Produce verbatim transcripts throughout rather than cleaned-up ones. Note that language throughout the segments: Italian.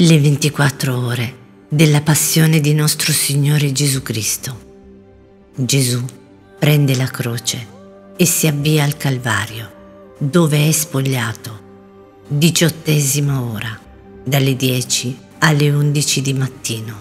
Le ventiquattro ore della passione di nostro Signore Gesù Cristo. Gesù prende la croce e si avvia al Calvario, dove è spogliato. Diciottesima ora, dalle dieci alle undici di mattino.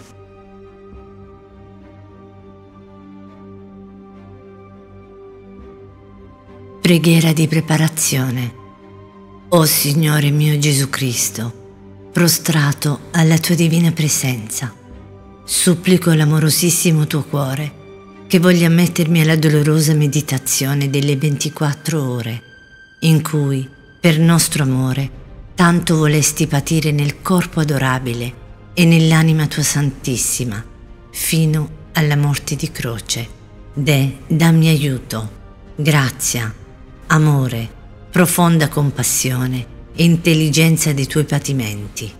Preghiera di preparazione. O Signore mio Gesù Cristo, prostrato alla tua divina presenza, supplico l'amorosissimo tuo cuore che voglia mettermi alla dolorosa meditazione delle ventiquattro ore in cui, per nostro amore, tanto volesti patire nel corpo adorabile e nell'anima tua santissima, fino alla morte di croce. De, dammi aiuto, grazia, amore, profonda compassione e intelligenza dei tuoi patimenti.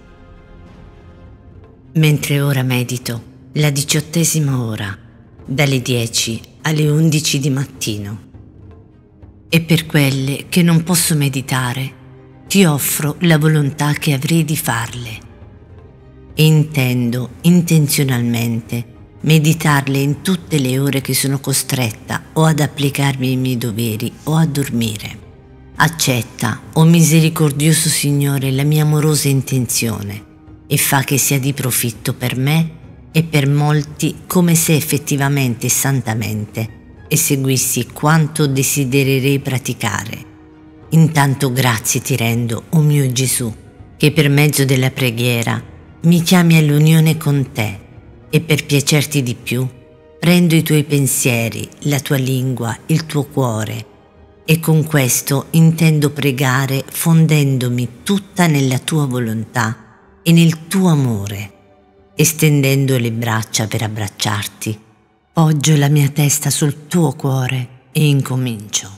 Mentre ora medito la diciottesima ora, dalle dieci alle undici di mattino. E per quelle che non posso meditare, ti offro la volontà che avrei di farle. E intendo intenzionalmente meditarle in tutte le ore che sono costretta o ad applicarmi ai miei doveri o a dormire. Accetta, o misericordioso Signore, la mia amorosa intenzione e fa che sia di profitto per me e per molti, come se effettivamente e santamente eseguissi quanto desidererei praticare. Intanto grazie ti rendo, o mio Gesù, che per mezzo della preghiera mi chiami all'unione con te e per piacerti di più prendo i tuoi pensieri, la tua lingua, il tuo cuore, e con questo intendo pregare fondendomi tutta nella tua volontà e nel tuo amore. Estendendo le braccia per abbracciarti, poggio la mia testa sul tuo cuore e incomincio.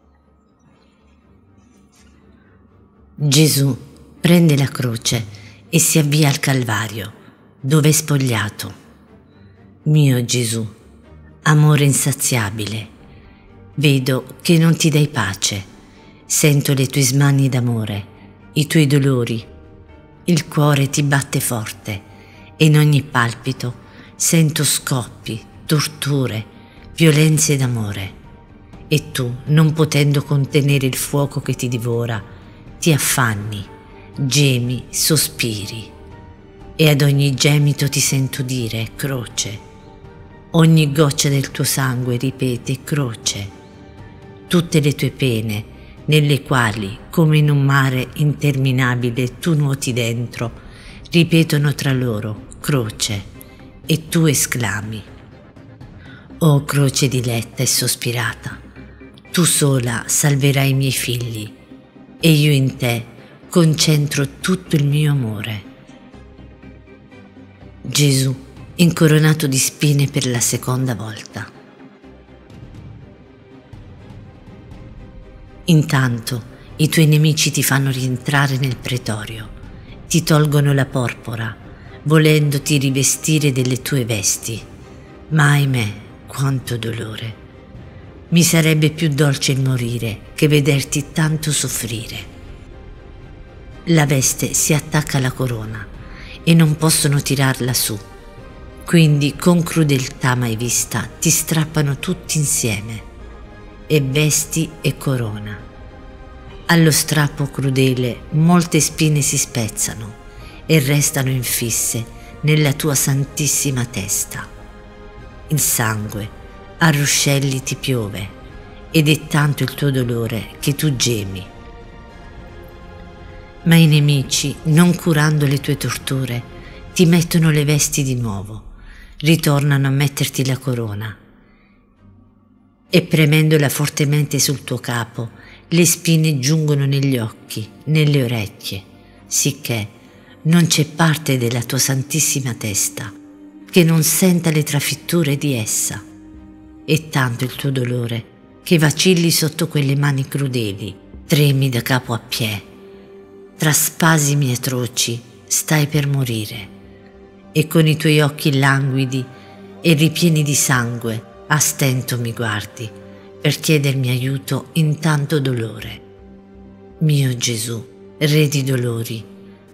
Gesù prende la croce e si avvia al Calvario, dove è spogliato. Mio Gesù, amore insaziabile, vedo che non ti dai pace, sento le tue smanie d'amore, i tuoi dolori, il cuore ti batte forte e in ogni palpito sento scoppi, torture, violenze d'amore. E tu, non potendo contenere il fuoco che ti divora, ti affanni, gemi, sospiri, e ad ogni gemito ti sento dire croce. Ogni goccia del tuo sangue ripete croce. Tutte le tue pene, nelle quali, come in un mare interminabile, tu nuoti dentro, ripetono tra loro croce, e tu esclami: O croce diletta e sospirata, tu sola salverai i miei figli, e io in te concentro tutto il mio amore. Gesù, incoronato di spine per la seconda volta. Intanto i tuoi nemici ti fanno rientrare nel pretorio, ti tolgono la porpora, volendoti rivestire delle tue vesti. Ma ahimè, quanto dolore! Mi sarebbe più dolce il morire che vederti tanto soffrire. La veste si attacca alla corona e non possono tirarla su, quindi con crudeltà mai vista ti strappano tutti insieme, e vesti e corona. Allo strappo crudele molte spine si spezzano e restano infisse nella tua santissima testa. Il sangue a ruscelli ti piove ed è tanto il tuo dolore che tu gemi. Ma i nemici, non curando le tue torture, ti mettono le vesti di nuovo, ritornano a metterti la corona e premendola fortemente sul tuo capo, le spine giungono negli occhi, nelle orecchie, sicché non c'è parte della tua santissima testa che non senta le trafitture di essa. È tanto il tuo dolore che vacilli sotto quelle mani crudeli, tremi da capo a piè, tra spasimi atroci stai per morire, e con i tuoi occhi languidi e ripieni di sangue a stento mi guardi per chiedermi aiuto in tanto dolore. Mio Gesù, Re di dolori,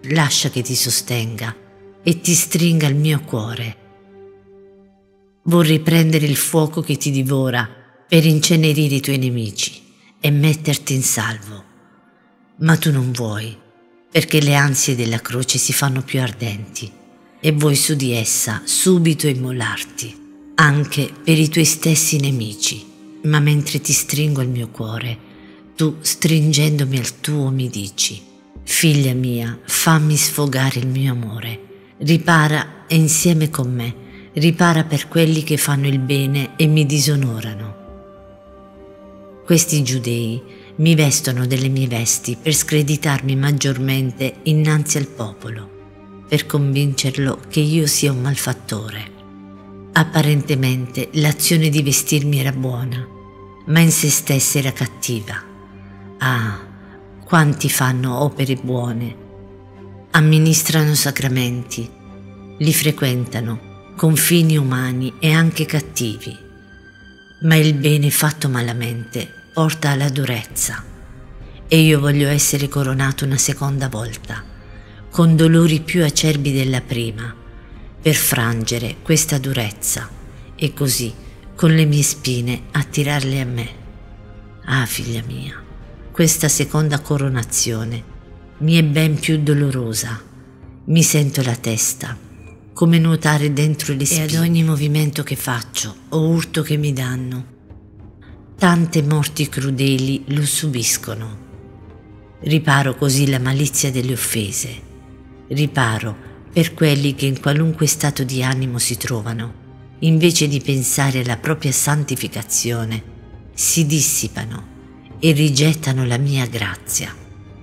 lascia che ti sostenga e ti stringa al mio cuore. Vorrei prendere il fuoco che ti divora per incenerire i tuoi nemici e metterti in salvo, ma tu non vuoi, perché le ansie della croce si fanno più ardenti e vuoi su di essa subito immolarti, anche per i tuoi stessi nemici. Ma mentre ti stringo al mio cuore, tu, stringendomi al tuo, mi dici: figlia mia, fammi sfogare il mio amore, ripara e insieme con me ripara per quelli che fanno il bene e mi disonorano. Questi giudei mi vestono delle mie vesti per screditarmi maggiormente innanzi al popolo, per convincerlo che io sia un malfattore. Apparentemente l'azione di vestirmi era buona, ma in se stessa era cattiva. Ah, quanti fanno opere buone, amministrano sacramenti, li frequentano con fini umani e anche cattivi, ma il bene fatto malamente porta alla durezza, e io voglio essere coronato una seconda volta, con dolori più acerbi della prima, per frangere questa durezza e così con le mie spine attirarle a me. Ah, figlia mia, questa seconda coronazione mi è ben più dolorosa. Mi sento la testa come nuotare dentro le spine, e ad ogni movimento che faccio o urto che mi danno, tante morti crudeli lo subiscono. Riparo così la malizia delle offese, riparo per quelli che in qualunque stato di animo si trovano, invece di pensare alla propria santificazione, si dissipano e rigettano la mia grazia,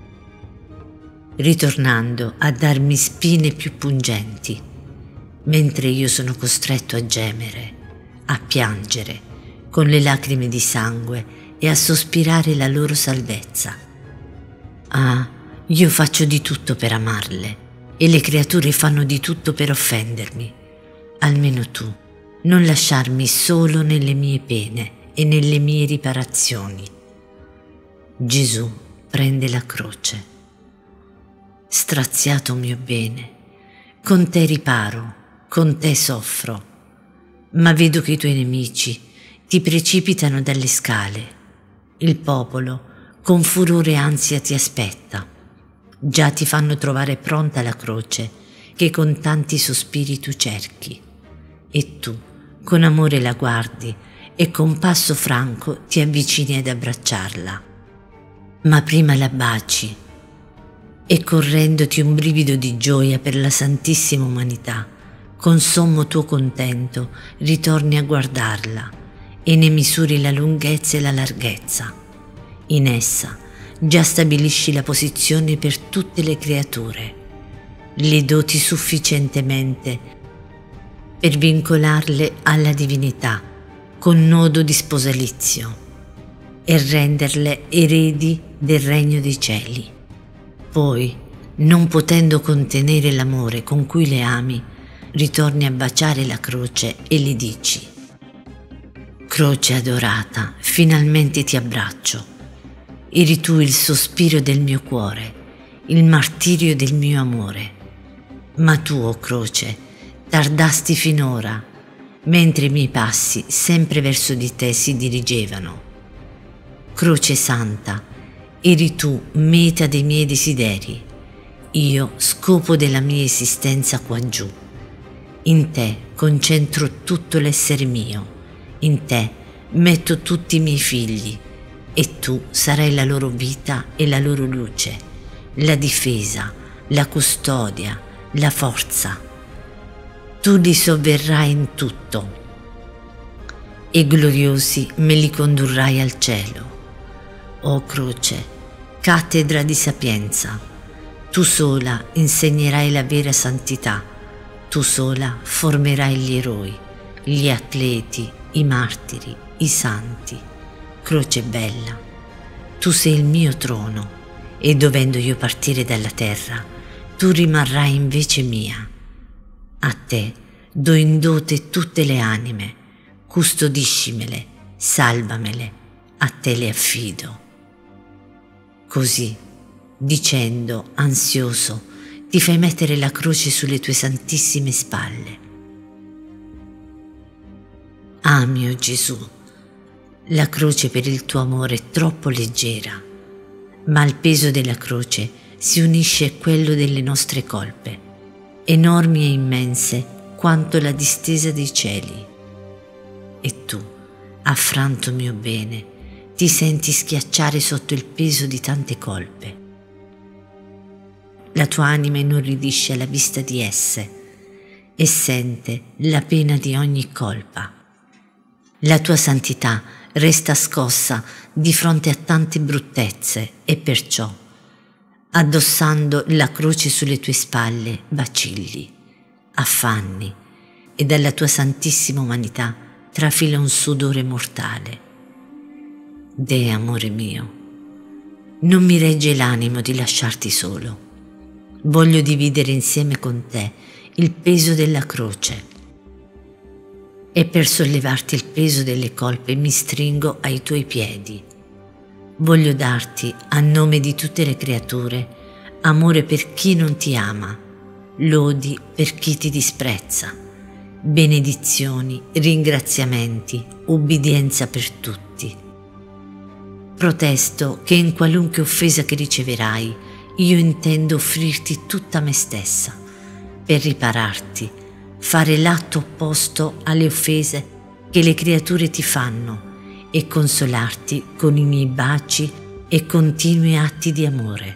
ritornando a darmi spine più pungenti, mentre io sono costretto a gemere, a piangere con le lacrime di sangue e a sospirare la loro salvezza. Ah, io faccio di tutto per amarle, e le creature fanno di tutto per offendermi. Almeno tu, non lasciarmi solo nelle mie pene e nelle mie riparazioni. Gesù prende la croce. Straziato mio bene, con te riparo, con te soffro, ma vedo che i tuoi nemici ti precipitano dalle scale. Il popolo con furore e ansia ti aspetta. Già ti fanno trovare pronta la croce che con tanti sospiri tu cerchi, e tu con amore la guardi e con passo franco ti avvicini ad abbracciarla. Ma prima la baci e, correndoti un brivido di gioia per la santissima umanità, con sommo tuo contento ritorni a guardarla e ne misuri la lunghezza e la larghezza. In essa già stabilisci la posizione per tutte le creature, le doti sufficientemente per vincolarle alla divinità con nodo di sposalizio e renderle eredi del regno dei cieli. Poi, non potendo contenere l'amore con cui le ami, ritorni a baciare la croce e le dici: croce adorata, finalmente ti abbraccio. Eri tu il sospiro del mio cuore, il martirio del mio amore. Ma tu, o croce, tardasti finora, mentre i miei passi sempre verso di te si dirigevano. Croce santa, eri tu meta dei miei desideri, io scopo della mia esistenza quaggiù. In te concentro tutto l'essere mio, in te metto tutti i miei figli, e tu sarai la loro vita e la loro luce, la difesa, la custodia, la forza. Tu li sovverrai in tutto e gloriosi me li condurrai al cielo. O croce, cattedra di sapienza, tu sola insegnerai la vera santità, tu sola formerai gli eroi, gli atleti, i martiri, i santi. Croce bella, tu sei il mio trono, e dovendo io partire dalla terra, tu rimarrai invece mia. A te do in dote tutte le anime, custodiscimele, salvamele, a te le affido. Così, dicendo, ansioso, ti fai mettere la croce sulle tue santissime spalle. Ah mio Gesù, la croce per il tuo amore è troppo leggera, ma al peso della croce si unisce quello delle nostre colpe, enormi e immense quanto la distesa dei cieli. E tu, affranto mio bene, ti senti schiacciare sotto il peso di tante colpe. La tua anima inorridisce alla vista di esse e sente la pena di ogni colpa. La tua santità resta scossa di fronte a tante bruttezze e perciò, addossando la croce sulle tue spalle, vacilli, affanni e dalla tua santissima umanità trafila un sudore mortale. Deh, amore mio, non mi regge l'animo di lasciarti solo. Voglio dividere insieme con te il peso della croce. E per sollevarti il peso delle colpe mi stringo ai tuoi piedi. Voglio darti, a nome di tutte le creature, amore per chi non ti ama, lodi per chi ti disprezza, benedizioni, ringraziamenti, ubbidienza per tutti. Protesto che in qualunque offesa che riceverai, io intendo offrirti tutta me stessa, per ripararti, fare l'atto opposto alle offese che le creature ti fanno e consolarti con i miei baci e continui atti di amore.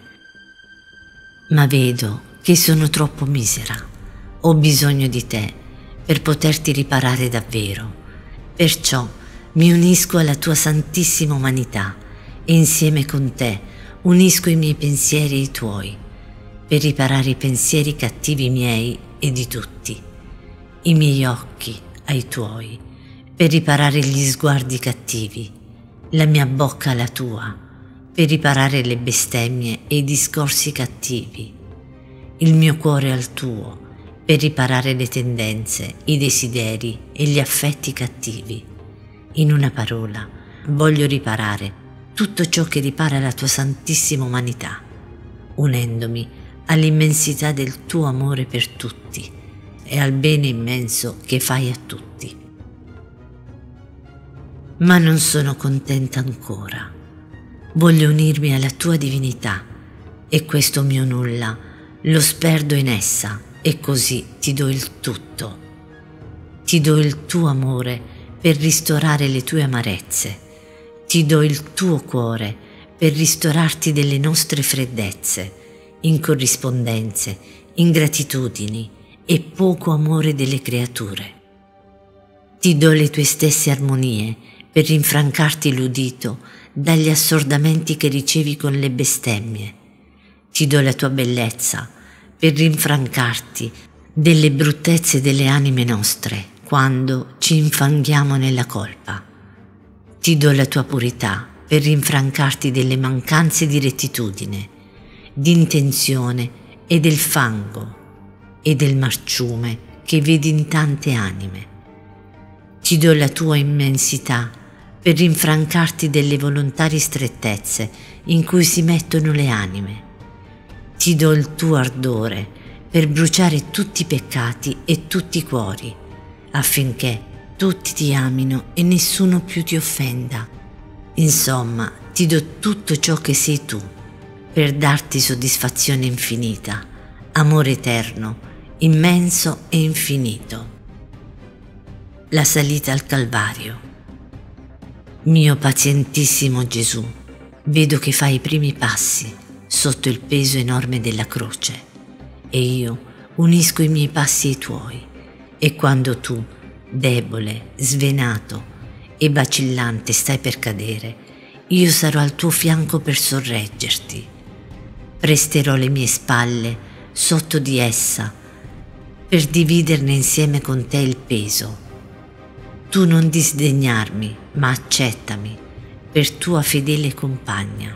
Ma vedo che sono troppo misera, ho bisogno di te per poterti riparare davvero, perciò mi unisco alla tua santissima umanità e insieme con te unisco i miei pensieri ai tuoi, per riparare i pensieri cattivi miei e di tutti, i miei occhi ai tuoi, per riparare gli sguardi cattivi, la mia bocca alla tua, per riparare le bestemmie e i discorsi cattivi, il mio cuore al tuo, per riparare le tendenze, i desideri e gli affetti cattivi. In una parola, voglio riparare tutto ciò che ripara la tua santissima umanità, unendomi all'immensità del tuo amore per tutti e al bene immenso che fai a tutti. Ma non sono contenta ancora. Voglio unirmi alla tua divinità e questo mio nulla lo sperdo in essa e così ti do il tutto. Ti do il tuo amore per ristorare le tue amarezze. Ti do il tuo cuore per ristorarti delle nostre freddezze, incorrispondenze, ingratitudini e poco amore delle creature. Ti do le tue stesse armonie per rinfrancarti l'udito dagli assordamenti che ricevi con le bestemmie. Ti do la tua bellezza per rinfrancarti delle bruttezze delle anime nostre quando ci infanghiamo nella colpa. Ti do la tua purità per rinfrancarti delle mancanze di rettitudine, di intenzione e del fango e del marciume che vedi in tante anime. Ti do la tua immensità per rinfrancarti delle volontarie strettezze in cui si mettono le anime. Ti do il tuo ardore per bruciare tutti i peccati e tutti i cuori, affinché tutti ti amino e nessuno più ti offenda. Insomma, ti do tutto ciò che sei tu, per darti soddisfazione infinita, amore eterno, immenso e infinito. La salita al Calvario. Mio pazientissimo Gesù, vedo che fai i primi passi sotto il peso enorme della croce e io unisco i miei passi ai tuoi e quando tu, debole, svenato e vacillante stai per cadere, io sarò al tuo fianco per sorreggerti. Presterò le mie spalle sotto di essa per dividerne insieme con te il peso. Tu non disdegnarmi, ma accettami per tua fedele compagna.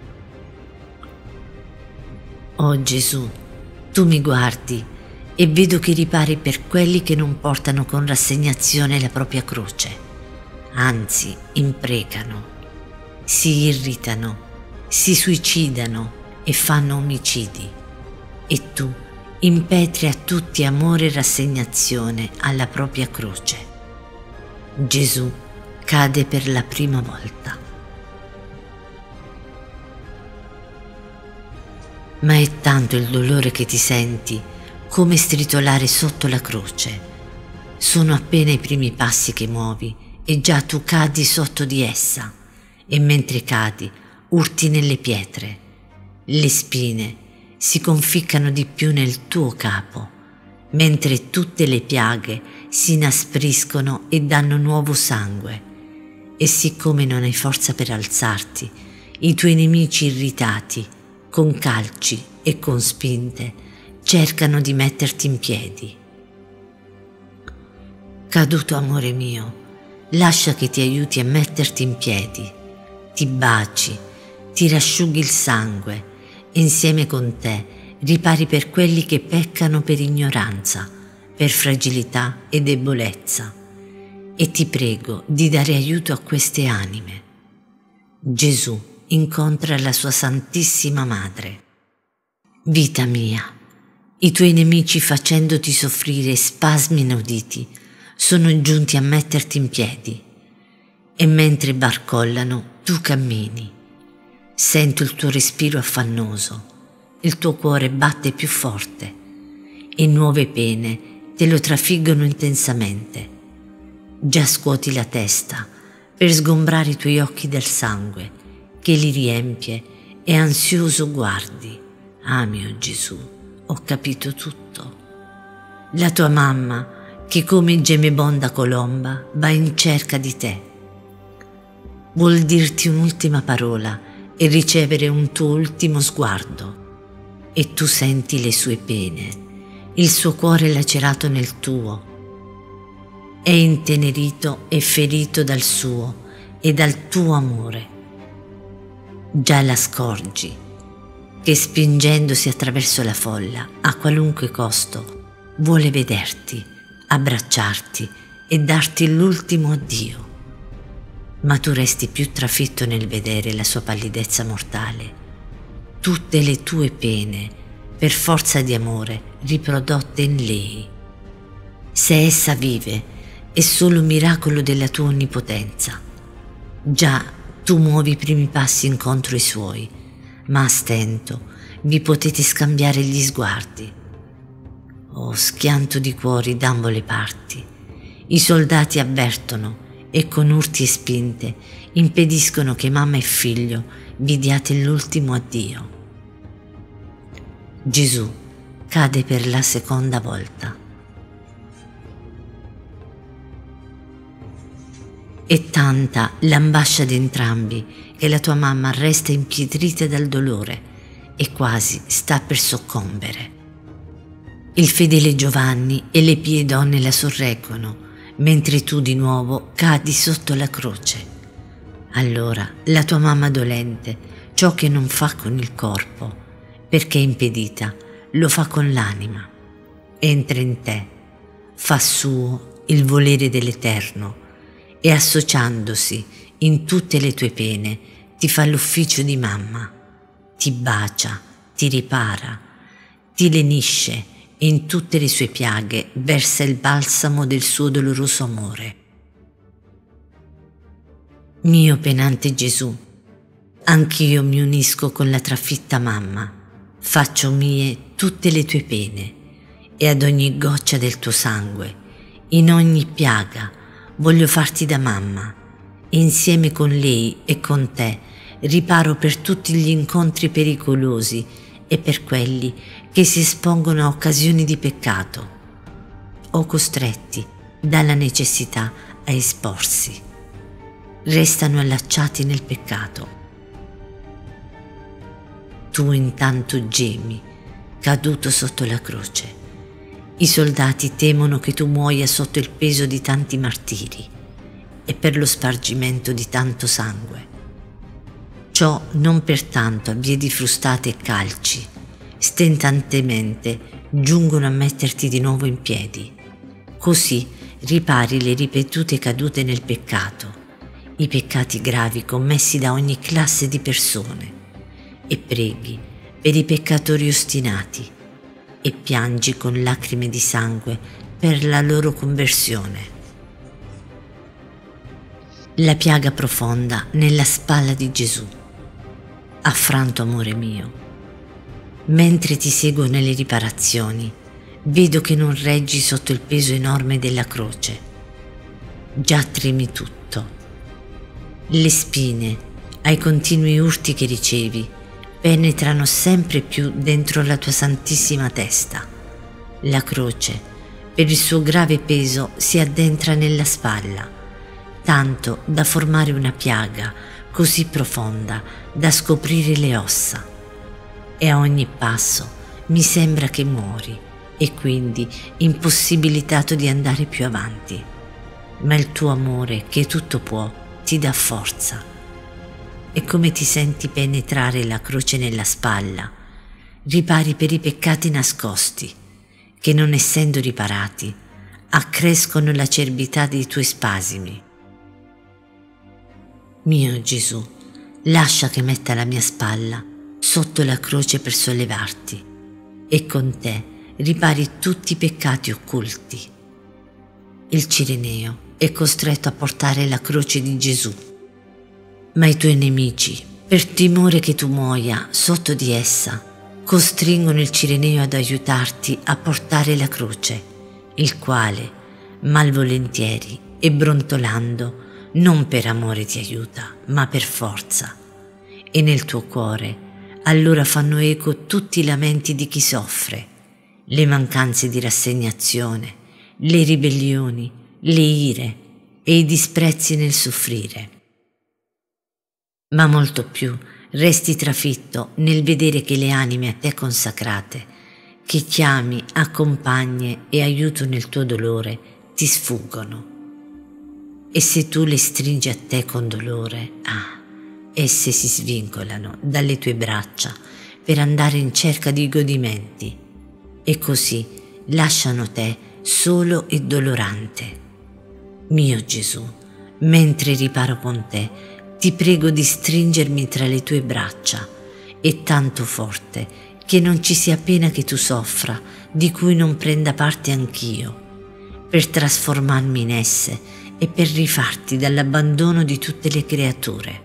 Oh Gesù, tu mi guardi e vedo che ripari per quelli che non portano con rassegnazione la propria croce, anzi imprecano, si irritano, si suicidano e fanno omicidi. e tu impetri a tutti amore e rassegnazione alla propria croce. Gesù cade per la prima volta. Ma è tanto il dolore che ti senti come stritolare sotto la croce. Sono appena i primi passi che muovi e già tu cadi sotto di essa, e mentre cadi urti nelle pietre. Le spine si conficcano di più nel tuo capo, mentre tutte le piaghe si inaspriscono e danno nuovo sangue. E siccome non hai forza per alzarti, i tuoi nemici irritati, con calci e con spinte, cercano di metterti in piedi. Caduto amore mio, lascia che ti aiuti a metterti in piedi, ti baci, ti rasciughi il sangue, e insieme con te ripari per quelli che peccano per ignoranza, per fragilità e debolezza, e ti prego di dare aiuto a queste anime. Gesù incontra la sua Santissima Madre. Vita mia, i tuoi nemici facendoti soffrire spasmi inauditi sono giunti a metterti in piedi, e mentre barcollano tu cammini. Sento il tuo respiro affannoso, il tuo cuore batte più forte e nuove pene te lo trafiggono intensamente. Già scuoti la testa per sgombrare i tuoi occhi del sangue che li riempie e ansioso guardi. Ah mio Gesù, ho capito tutto. La tua mamma, che come gemebonda colomba va in cerca di te, vuol dirti un'ultima parola e ricevere un tuo ultimo sguardo, e tu senti le sue pene, il suo cuore lacerato nel tuo, è intenerito e ferito dal suo e dal tuo amore. Già la scorgi, che spingendosi attraverso la folla a qualunque costo vuole vederti, abbracciarti e darti l'ultimo addio. Ma tu resti più trafitto nel vedere la sua pallidezza mortale, tutte le tue pene, per forza di amore, riprodotte in lei. Se essa vive, è solo un miracolo della tua onnipotenza. Già tu muovi i primi passi incontro ai suoi, ma a stento vi potete scambiare gli sguardi. Oh, schianto di cuori d'ambo le parti, i soldati avvertono e con urti e spinte impediscono che mamma e figlio vi diate l'ultimo addio. Gesù cade per la seconda volta. È tanta l'ambascia di entrambi che la tua mamma resta impietrita dal dolore e quasi sta per soccombere. Il fedele Giovanni e le pie donne la sorreggono, mentre tu di nuovo cadi sotto la croce. Allora la tua mamma dolente ciò che non fa con il corpo, perché è impedita, lo fa con l'anima. Entra in te, fa suo il volere dell'Eterno e associandosi in tutte le tue pene ti fa l'ufficio di mamma, ti bacia, ti ripara, ti lenisce e in tutte le sue piaghe versa il balsamo del suo doloroso amore. Mio penante Gesù, anch'io mi unisco con la trafitta mamma, faccio mie tutte le tue pene e ad ogni goccia del tuo sangue, in ogni piaga, voglio farti da mamma e insieme con lei e con te riparo per tutti gli incontri pericolosi e per quelli che si espongono a occasioni di peccato o costretti dalla necessità a esporsi. Restano allacciati nel peccato. Tu intanto gemi, caduto sotto la croce. I soldati temono che tu muoia sotto il peso di tanti martiri e per lo spargimento di tanto sangue. Ciò non pertanto a vie di frustate e calci, stentantemente giungono a metterti di nuovo in piedi. Così ripari le ripetute cadute nel peccato, i peccati gravi commessi da ogni classe di persone, e preghi per i peccatori ostinati e piangi con lacrime di sangue per la loro conversione. La piaga profonda nella spalla di Gesù. Affranto amore mio, mentre ti seguo nelle riparazioni, vedo che non reggi sotto il peso enorme della croce. Già tremi tutto. Le spine, ai continui urti che ricevi, penetrano sempre più dentro la tua santissima testa. La croce, per il suo grave peso, si addentra nella spalla, tanto da formare una piaga così profonda da scoprire le ossa. E a ogni passo mi sembra che muori e quindi impossibilitato di andare più avanti. Ma il tuo amore, che tutto può, ti dà forza. E come ti senti penetrare la croce nella spalla, ripari per i peccati nascosti, che non essendo riparati, accrescono l'acerbità dei tuoi spasimi. Mio Gesù, lascia che metta la mia spalla sotto la croce per sollevarti, e con te ripari tutti i peccati occulti. Il Cireneo è costretto a portare la croce di Gesù, ma i tuoi nemici, per timore che tu muoia sotto di essa, costringono il Cireneo ad aiutarti a portare la croce, il quale, malvolentieri e brontolando, non per amore ti aiuta, ma per forza. E nel tuo cuore allora fanno eco tutti i lamenti di chi soffre, le mancanze di rassegnazione, le ribellioni, le ire e i disprezzi nel soffrire. Ma molto più resti trafitto nel vedere che le anime a te consacrate, che chiami a compagne e aiuto nel tuo dolore, ti sfuggono. E se tu le stringi a te con dolore, ah, esse si svincolano dalle tue braccia per andare in cerca di godimenti, e così lasciano te solo e dolorante. Mio Gesù, mentre riparo con te, ti prego di stringermi tra le tue braccia, e tanto forte che non ci sia pena che tu soffra, di cui non prenda parte anch'io, per trasformarmi in esse e per rifarti dall'abbandono di tutte le creature.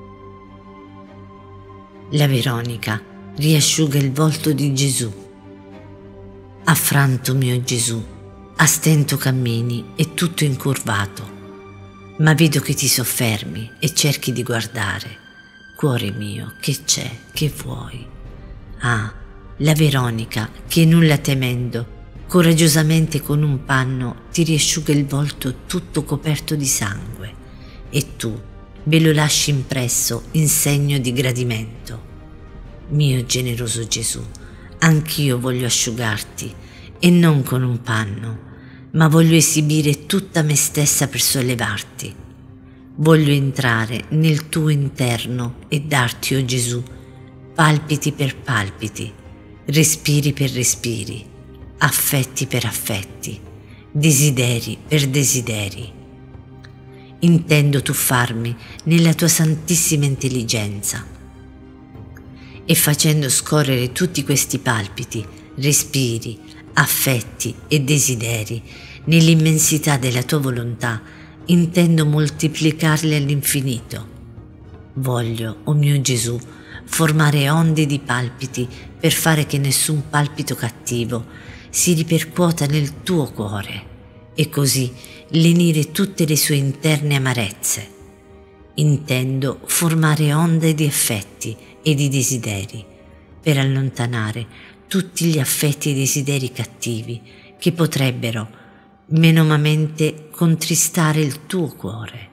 La Veronica riasciuga il volto di Gesù. Affranto mio Gesù, a stento cammini e tutto incurvato, ma vedo che ti soffermi e cerchi di guardare. Cuore mio, che c'è, che vuoi? Ah, la Veronica, che nulla temendo, coraggiosamente con un panno ti riasciuga il volto tutto coperto di sangue, e tu ve lo lasci impresso in segno di gradimento. Mio generoso Gesù, anch'io voglio asciugarti, e non con un panno, ma voglio esibire tutta me stessa per sollevarti. Voglio entrare nel tuo interno e darti, o Gesù, palpiti per palpiti, respiri per respiri, affetti per affetti, desideri per desideri. Intendo tuffarmi nella tua santissima intelligenza, e facendo scorrere tutti questi palpiti, respiri, affetti e desideri nell'immensità della tua volontà, intendo moltiplicarli all'infinito. Voglio, o mio Gesù, formare onde di palpiti per fare che nessun palpito cattivo si ripercuota nel tuo cuore, e così lenire tutte le sue interne amarezze. Intendo formare onde di affetti e di desideri per allontanare tutti gli affetti e desideri cattivi che potrebbero menomamente contristare il tuo cuore.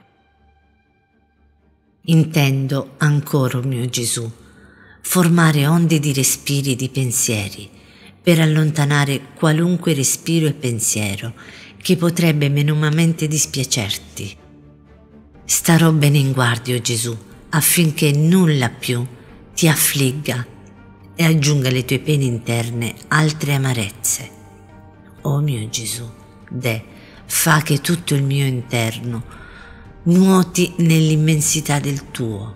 Intendo ancora, mio Gesù, formare onde di respiri e di pensieri per allontanare qualunque respiro e pensiero che potrebbe menomamente dispiacerti. Starò bene in guardia, o Gesù, affinché nulla più ti affligga e aggiunga alle tue pene interne altre amarezze. O mio Gesù, de, fa che tutto il mio interno nuoti nell'immensità del tuo,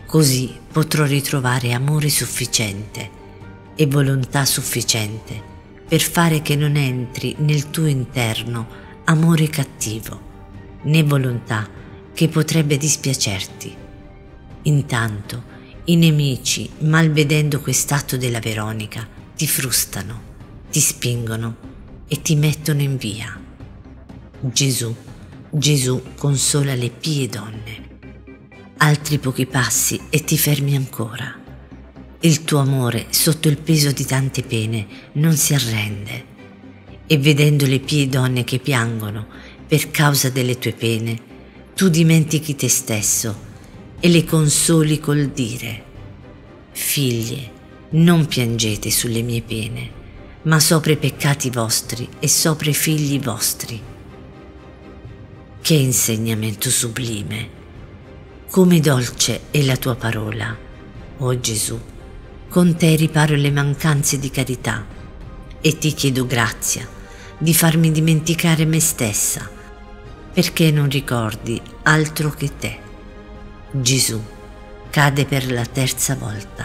così potrò ritrovare amore sufficiente e volontà sufficiente per fare che non entri nel tuo interno amore cattivo, né volontà che potrebbe dispiacerti. Intanto i nemici, malvedendo quest'atto della Veronica, ti frustano, ti spingono e ti mettono in via. Gesù, Gesù consola le pie donne. Altri pochi passi e ti fermi ancora. Il tuo amore, sotto il peso di tante pene, non si arrende. E vedendo le pie donne che piangono per causa delle tue pene, tu dimentichi te stesso e le consoli col dire: figlie, non piangete sulle mie pene, ma sopra i peccati vostri e sopra i figli vostri. Che insegnamento sublime! Come dolce è la tua parola, o Gesù. Con te riparo le mancanze di carità e ti chiedo grazia di farmi dimenticare me stessa, perché non ricordi altro che te. Gesù cade per la terza volta.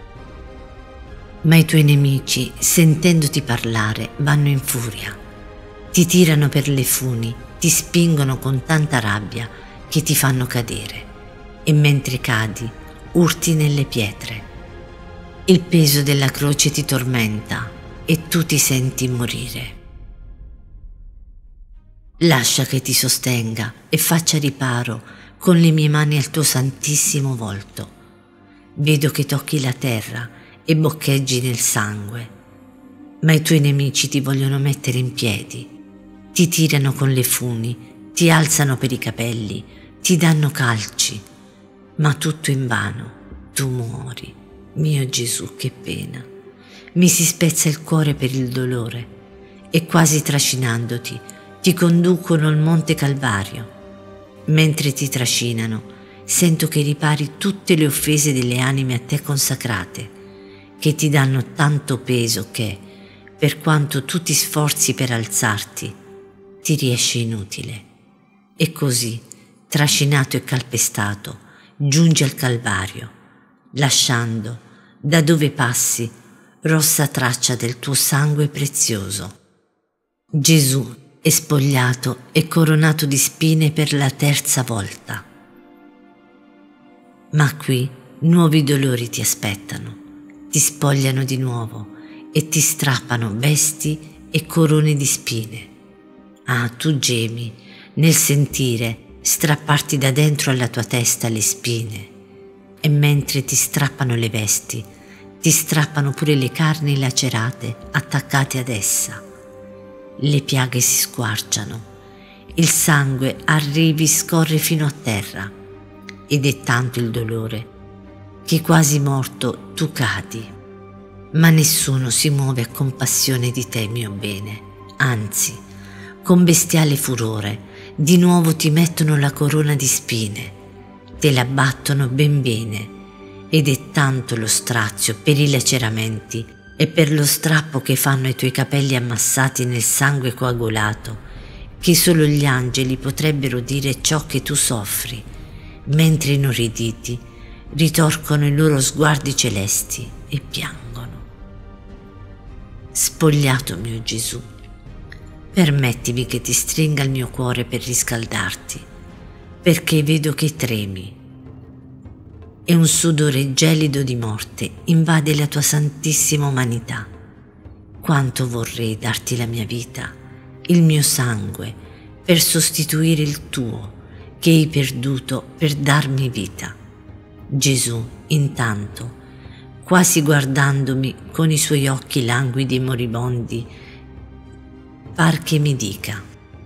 Ma i tuoi nemici, sentendoti parlare, vanno in furia. Ti tirano per le funi, ti spingono con tanta rabbia che ti fanno cadere, e mentre cadi urti nelle pietre. Il peso della croce ti tormenta e tu ti senti morire. Lascia che ti sostenga e faccia riparo con le mie mani al tuo santissimo volto. Vedo che tocchi la terra e boccheggi nel sangue, ma i tuoi nemici ti vogliono mettere in piedi, ti tirano con le funi, ti alzano per i capelli, ti danno calci, ma tutto invano, tu muori. Mio Gesù, che pena! Mi si spezza il cuore per il dolore e quasi trascinandoti ti conducono al Monte Calvario. Mentre ti trascinano, sento che ripari tutte le offese delle anime a te consacrate, che ti danno tanto peso che, per quanto tu ti sforzi per alzarti, ti riesce inutile. E così, trascinato e calpestato, giungi al Calvario, lasciando, da dove passi, rossa traccia del tuo sangue prezioso. Gesù è spogliato e coronato di spine per la terza volta. Ma qui nuovi dolori ti aspettano, ti spogliano di nuovo e ti strappano vesti e corone di spine. Ah, tu gemi nel sentire strapparti da dentro alla tua testa le spine, e mentre ti strappano le vesti, ti strappano pure le carni lacerate attaccate ad essa. Le piaghe si squarciano, il sangue arrivi scorre fino a terra, ed è tanto il dolore che quasi morto tu cadi. Ma nessuno si muove a compassione di te, mio bene, anzi, con bestiale furore, di nuovo ti mettono la corona di spine, te la battono ben bene, ed è tanto lo strazio per i laceramenti e per lo strappo che fanno ai tuoi capelli ammassati nel sangue coagulato, che solo gli angeli potrebbero dire ciò che tu soffri, mentre inorriditi ritorcono i loro sguardi celesti e piangono. Spogliato, mio Gesù, permettimi che ti stringa il mio cuore per riscaldarti, perché vedo che tremi e un sudore gelido di morte invade la tua santissima umanità. Quanto vorrei darti la mia vita, il mio sangue, per sostituire il tuo, che hai perduto per darmi vita. Gesù, intanto, quasi guardandomi con i suoi occhi languidi e moribondi, par che mi dica: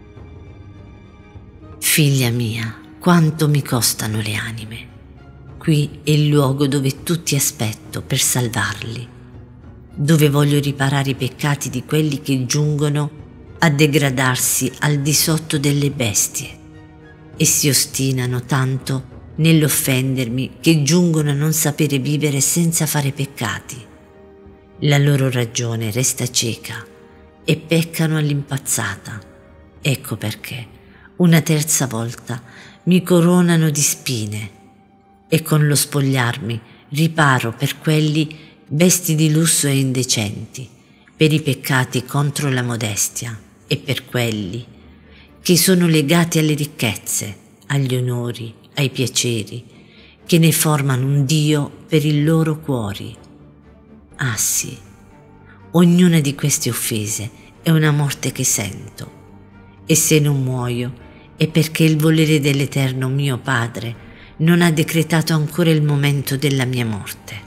figlia mia, quanto mi costano le anime. Qui è il luogo dove tutti aspetto per salvarli, dove voglio riparare i peccati di quelli che giungono a degradarsi al di sotto delle bestie e si ostinano tanto nell'offendermi che giungono a non sapere vivere senza fare peccati. La loro ragione resta cieca e peccano all'impazzata. Ecco perché una terza volta mi coronano di spine e con lo spogliarmi riparo per quelli vesti di lusso e indecenti, per i peccati contro la modestia e per quelli che sono legati alle ricchezze, agli onori, ai piaceri, che ne formano un Dio per i loro cuori. Ah sì, ognuna di queste offese è una morte che sento, e se non muoio è perché il volere dell'Eterno mio Padre non ha decretato ancora il momento della mia morte.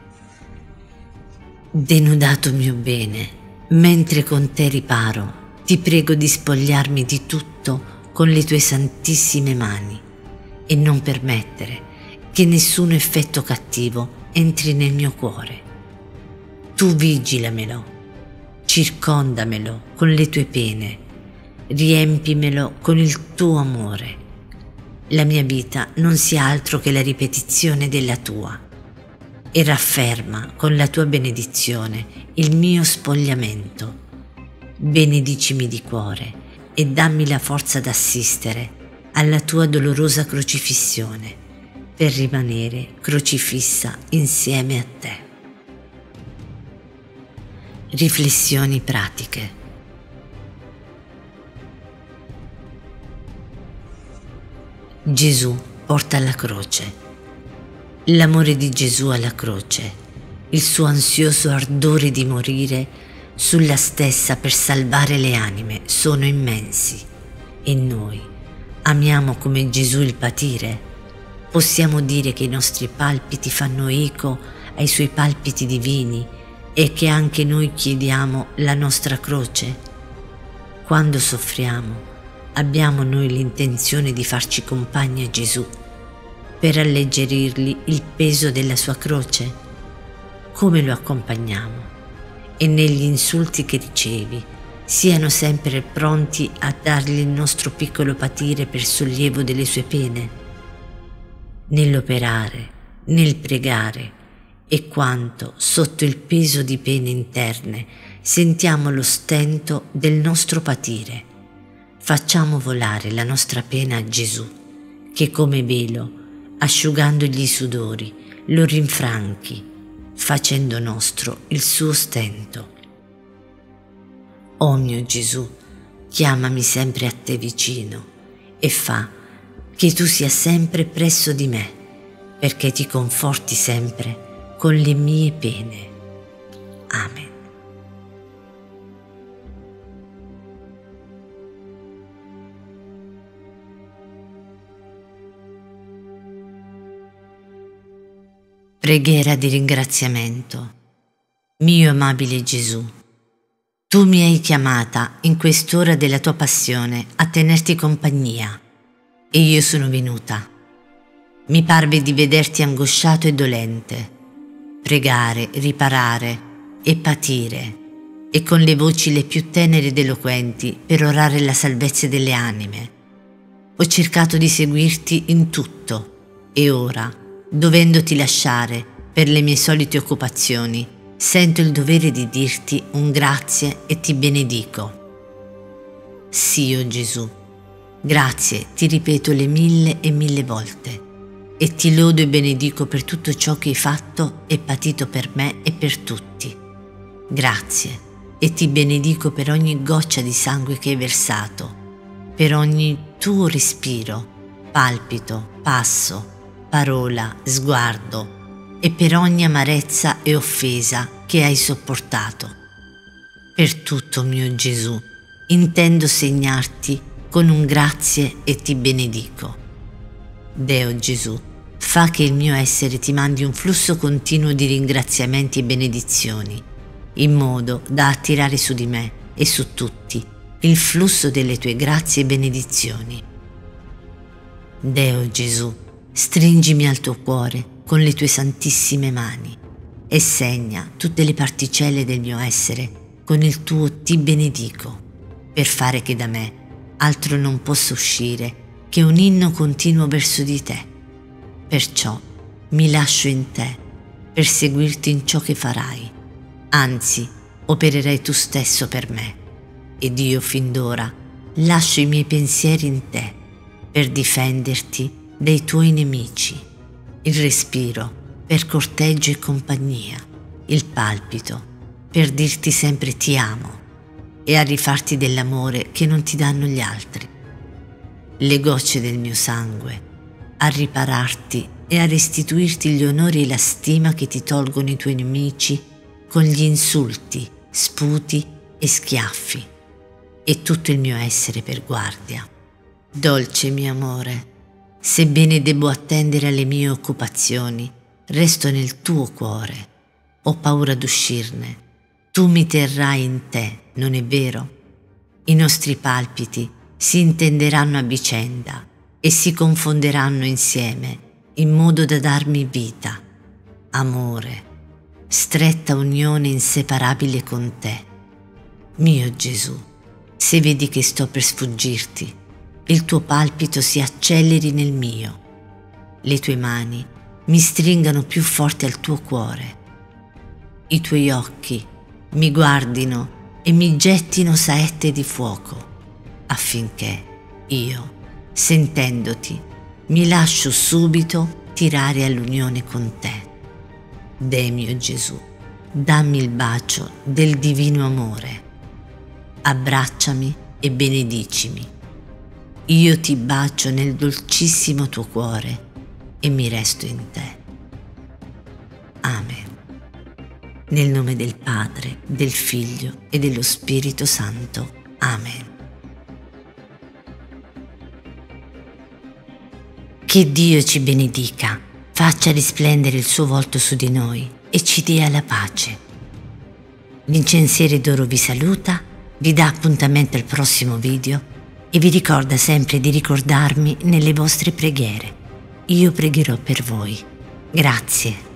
Denudato mio bene, mentre con te riparo, ti prego di spogliarmi di tutto con le tue santissime mani e non permettere che nessun effetto cattivo entri nel mio cuore. Tu vigilamelo, circondamelo con le tue pene, riempimelo con il tuo amore. La mia vita non sia altro che la ripetizione della tua, e rafferma con la tua benedizione il mio spogliamento. Benedicimi di cuore e dammi la forza d'assistere alla tua dolorosa crocifissione per rimanere crocifissa insieme a te. Riflessioni pratiche. Gesù porta alla croce. L'amore di Gesù alla croce, il suo ansioso ardore di morire sulla stessa per salvare le anime sono immensi. E noi amiamo come Gesù il patire? Possiamo dire che i nostri palpiti fanno eco ai suoi palpiti divini e che anche noi chiediamo la nostra croce? Quando soffriamo, abbiamo noi l'intenzione di farci compagni a Gesù per alleggerirgli il peso della sua croce? Come lo accompagniamo? E negli insulti che ricevi, siano sempre pronti a dargli il nostro piccolo patire per sollievo delle sue pene? Nell'operare, nel pregare, e quanto sotto il peso di pene interne sentiamo lo stento del nostro patire, facciamo volare la nostra pena a Gesù, che come velo, asciugandogli i sudori, lo rinfranchi, facendo nostro il suo stento. O mio Gesù, chiamami sempre a te vicino e fa che tu sia sempre presso di me, perché ti conforti sempre con le mie pene. Amen. Preghiera di ringraziamento. Mio amabile Gesù, tu mi hai chiamata in quest'ora della tua passione a tenerti compagnia e io sono venuta. Mi parve di vederti angosciato e dolente, pregare, riparare e patire, e con le voci le più tenere ed eloquenti per orare la salvezza delle anime. Ho cercato di seguirti in tutto e ora, dovendoti lasciare per le mie solite occupazioni, sento il dovere di dirti un grazie e ti benedico. Sì, o Gesù, grazie ti ripeto le mille e mille volte e ti lodo e benedico per tutto ciò che hai fatto e patito per me e per tutti. Grazie e ti benedico per ogni goccia di sangue che hai versato, per ogni tuo respiro, palpito, passo, parola, sguardo e per ogni amarezza e offesa che hai sopportato. Per tutto, mio Gesù, intendo segnarti con un grazie e ti benedico. Deo Gesù, fa che il mio essere ti mandi un flusso continuo di ringraziamenti e benedizioni, in modo da attirare su di me e su tutti il flusso delle tue grazie e benedizioni. Deo Gesù, stringimi al tuo cuore con le tue santissime mani e segna tutte le particelle del mio essere con il tuo ti benedico, per fare che da me altro non possa uscire che un inno continuo verso di te. Perciò mi lascio in te per seguirti in ciò che farai, anzi opererai tu stesso per me, ed io fin d'ora lascio i miei pensieri in te per difenderti dai tuoi nemici, il respiro per corteggio e compagnia, il palpito per dirti sempre ti amo e a rifarti dell'amore che non ti danno gli altri. Le gocce del mio sangue a ripararti e a restituirti gli onori e la stima che ti tolgono i tuoi nemici con gli insulti, sputi e schiaffi, e tutto il mio essere per guardia. Dolce mio amore, sebbene debbo attendere alle mie occupazioni, resto nel tuo cuore. Ho paura d'uscirne. Tu mi terrai in te, non è vero? I nostri palpiti si intenderanno a vicenda e si confonderanno insieme in modo da darmi vita, amore, stretta unione inseparabile con te. Mio Gesù, se vedi che sto per sfuggirti, il tuo palpito si acceleri nel mio, le tue mani mi stringano più forte al tuo cuore, i tuoi occhi mi guardino e mi gettino saette di fuoco, affinché io, sentendoti, mi lascio subito tirare all'unione con te. Deh mio Gesù, dammi il bacio del divino amore, abbracciami e benedicimi. Io ti bacio nel dolcissimo tuo cuore e mi resto in te. Amen. Nel nome del Padre, del Figlio e dello Spirito Santo. Amen. Che Dio ci benedica, faccia risplendere il suo volto su di noi e ci dia la pace. L'incensiere d'oro vi saluta, vi dà appuntamento al prossimo video e vi ricorda sempre di ricordarmi nelle vostre preghiere. Io pregherò per voi. Grazie.